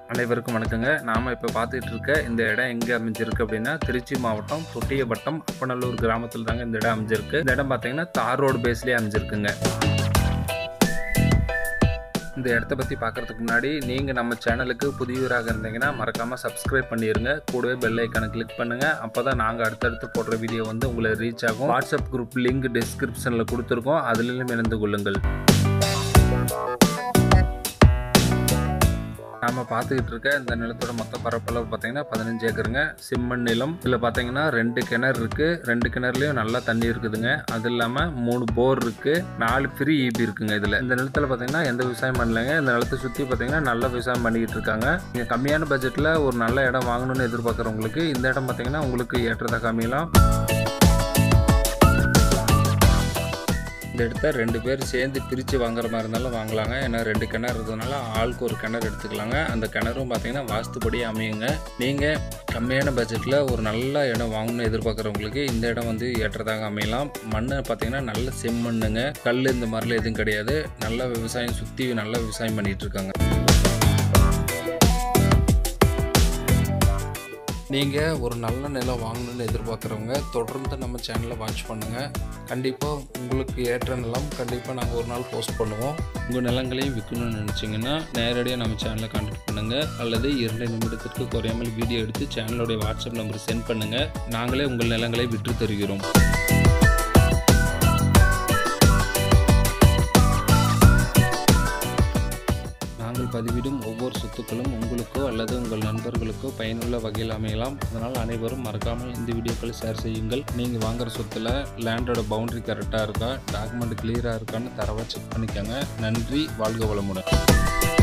அனைவருக்கும் வணக்கங்க. நாம இப்ப பார்த்துட்டு இருக்க இந்த இடம் எங்க அமைஞ்சிருக்கு அப்படின்னா, திருச்சி மாவட்டம் தொட்டிய வட்டம் அப்பநல்லூர் கிராமத்துல தாங்க இந்த இடம் அமைஞ்சிருக்கு. இந்த இடம் பார்த்தீங்கன்னா தார் ரோடு பேஸ்லயே அமைஞ்சிருக்குங்க. இந்த இடத்த பற்றி பார்க்குறதுக்கு முன்னாடி நீங்கள் நம்ம சேனலுக்கு புதியவராக இருந்தீங்கன்னா மறக்காமல் சப்ஸ்கிரைப் பண்ணிடுங்க. கூடவே பெல் ஐக்கானை கிளிக் பண்ணுங்கள். அப்போ தான் நாங்கள் அடுத்தடுத்து போடுற வீடியோ வந்து உங்களை ரீச் ஆகும். வாட்ஸ்அப் குரூப் லிங்க் டிஸ்கிரிப்ஷனில் கொடுத்துருக்கோம், அதிலும் இணைந்து கொள்ளுங்கள். நாம் பார்த்துக்கிட்டு இருக்க இந்த நிலத்தோட மொத்த பரப்பளவு பார்த்தீங்கன்னா 15 ஏக்கருங்க. செம்மண் நிலம். இதில் பார்த்தீங்கன்னா 2 கிணறு இருக்குது. 2 கிணறுலையும் நல்லா தண்ணி இருக்குதுங்க. அது இல்லாமல் 3 போர் இருக்குது. 4 ஃப்ரீ ஈபி இருக்குங்க. இதில் இந்த நிலத்தில் பார்த்தீங்கன்னா எந்த விவசாயம் பண்ணலைங்க. இந்த நிலத்தை சுற்றி பார்த்தீங்கன்னா நல்ல விவசாயம் பண்ணிக்கிட்டு இருக்காங்க. நீங்கள் கம்மியான பட்ஜெட்டில் ஒரு நல்ல இடம் வாங்கணும்னு எதிர்பார்க்குறவங்களுக்கு இந்த இடம் பார்த்தீங்கன்னா உங்களுக்கு ஏற்றதாக அமையலாம். இந்த இடத்த 2 பேர் சேர்ந்து பிரித்து வாங்குற மாதிரி இருந்தாலும் வாங்கலாங்க. ஏன்னா 2 கிணறு இருக்கிறதுனால ஆளுக்கு ஒரு கிணறு எடுத்துக்கலாங்க. அந்த கிணறும் பார்த்தீங்கன்னா வாஸ்துப்படி அமையுங்க. நீங்கள் கம்மியான பட்ஜெட்டில் ஒரு நல்ல இடம் வாங்கணும்னு எதிர்பார்க்குறவங்களுக்கு இந்த இடம் வந்து ஏற்றதாக அமையலாம். மண் பார்த்தீங்கன்னா நல்ல செம்மண்ணுங்க. கல் இந்த மாதிரிலாம் எதுவும் கிடையாது. நல்ல விவசாயம் சுற்றி நல்ல விவசாயம் பண்ணிகிட்டு இருக்காங்க. நீங்கள் ஒரு நல்ல நிலம் வாங்கணும்னு எதிர்பார்க்குறவங்க தொடர்ந்து நம்ம சேனலை வாட்ச் பண்ணுங்கள். கண்டிப்பாக உங்களுக்கு ஏற்ற நிலம் கண்டிப்பாக நாங்கள் ஒரு நாள் போஸ்ட் பண்ணுவோம். உங்கள் நிலங்களையும் விற்கணும்னு நினச்சிங்கன்னா நேரடியாக நம்ம சேனலை கான்டாக்ட் பண்ணுங்கள். அல்லது 2 நிமிடத்திற்கு குறையாமல் வீடியோ எடுத்து சேனலோடைய வாட்ஸ்அப் நம்பர் சென்ட் பண்ணுங்கள். நாங்களே உங்கள் நிலங்களை விற்று தருகிறோம். நாங்கள் பதிவிடும் ஒவ்வொரு சொத்துக்களும் உங்களுக்கோ அல்லது உங்கள் நண்பர்களுக்கோ பயனுள்ள வகையில் அமையலாம். அதனால் அனைவரும் மறக்காமல் இந்த வீடியோக்களை ஷேர் செய்யுங்கள். நீங்கள் வாங்குகிற சொத்தில் லேண்டோட பவுண்டரி கரெக்டாக இருக்கா, டாக்குமெண்ட் கிளியராக இருக்கான்னு தரவாக செக் பண்ணிக்கோங்க. நன்றி. வாழ்க வளமுடன்.